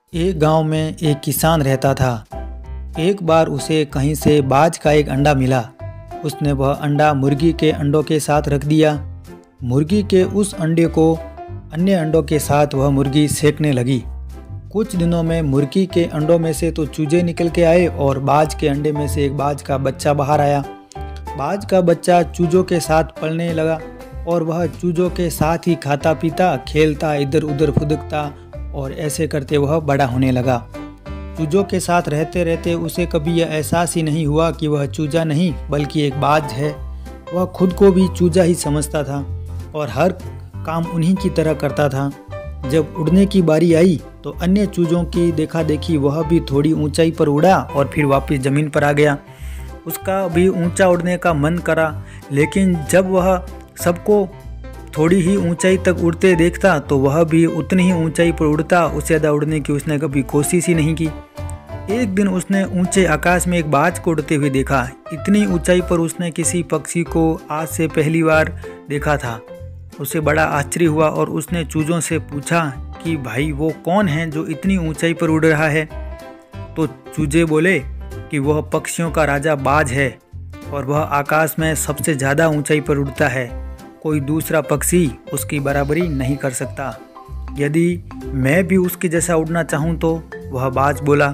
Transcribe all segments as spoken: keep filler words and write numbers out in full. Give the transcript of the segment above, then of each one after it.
एक गांव में एक किसान रहता था। एक बार उसे कहीं से बाज का एक अंडा मिला। उसने वह अंडा मुर्गी के अंडों के साथ रख दिया। मुर्गी के उस अंडे को अन्य अंडों के साथ वह मुर्गी सेकने लगी। कुछ दिनों में मुर्गी के अंडों में से तो चूजे निकल के आए और बाज के अंडे में से एक बाज का बच्चा बाहर आया। बाज का बच्चा चूजों के साथ पलने लगा और वह चूजों के साथ ही खाता पीता, खेलता, इधर उधर फुदकता और ऐसे करते वह बड़ा होने लगा। चूजों के साथ रहते रहते उसे कभी यह एहसास ही नहीं हुआ कि वह चूजा नहीं बल्कि एक बाज है। वह खुद को भी चूजा ही समझता था और हर काम उन्हीं की तरह करता था। जब उड़ने की बारी आई तो अन्य चूजों की देखा देखी वह भी थोड़ी ऊंचाई पर उड़ा और फिर वापस ज़मीन पर आ गया। उसका भी ऊंचा उड़ने का मन करा, लेकिन जब वह सबको थोड़ी ही ऊंचाई तक उड़ते देखता तो वह भी उतनी ही ऊंचाई पर उड़ता। उससे ज़्यादा उड़ने की उसने कभी कोशिश ही नहीं की। एक दिन उसने ऊंचे आकाश में एक बाज को उड़ते हुए देखा। इतनी ऊंचाई पर उसने किसी पक्षी को आज से पहली बार देखा था। उसे बड़ा आश्चर्य हुआ और उसने चूजों से पूछा कि भाई वो कौन है जो इतनी ऊंचाई पर उड़ रहा है। तो चूजे बोले कि वह पक्षियों का राजा बाज है और वह आकाश में सबसे ज़्यादा ऊंचाई पर उड़ता है। कोई दूसरा पक्षी उसकी बराबरी नहीं कर सकता। यदि मैं भी उसके जैसा उड़ना चाहूँ तो? वह बाज बोला,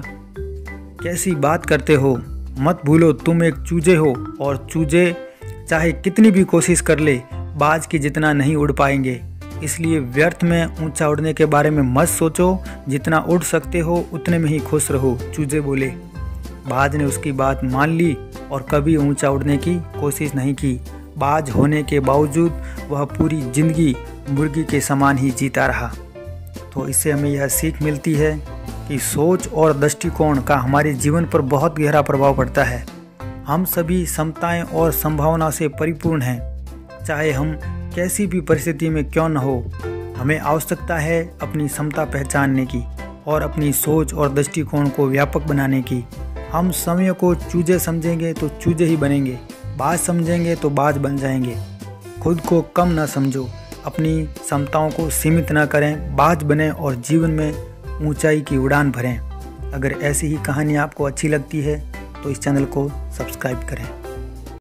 कैसी बात करते हो, मत भूलो तुम एक चूजे हो और चूजे चाहे कितनी भी कोशिश कर ले बाज की जितना नहीं उड़ पाएंगे। इसलिए व्यर्थ में ऊंचा उड़ने के बारे में मत सोचो, जितना उड़ सकते हो उतने में ही खुश रहो, चूजे बोले। बाज ने उसकी बात मान ली और कभी ऊंचा उड़ने की कोशिश नहीं की। बाज होने के बावजूद वह पूरी जिंदगी मुर्गी के समान ही जीता रहा। तो इससे हमें यह सीख मिलती है कि सोच और दृष्टिकोण का हमारे जीवन पर बहुत गहरा प्रभाव पड़ता है। हम सभी समताएं और संभावना से परिपूर्ण हैं। चाहे हम कैसी भी परिस्थिति में क्यों न हो, हमें आवश्यकता है अपनी क्षमता पहचानने की और अपनी सोच और दृष्टिकोण को व्यापक बनाने की। हम समय को चूजे समझेंगे तो चूजे ही बनेंगे, बाज समझेंगे तो बाज बन जाएंगे। खुद को कम ना समझो, अपनी क्षमताओं को सीमित ना करें, बाज बने और जीवन में ऊंचाई की उड़ान भरें। अगर ऐसी ही कहानी आपको अच्छी लगती है तो इस चैनल को सब्सक्राइब करें।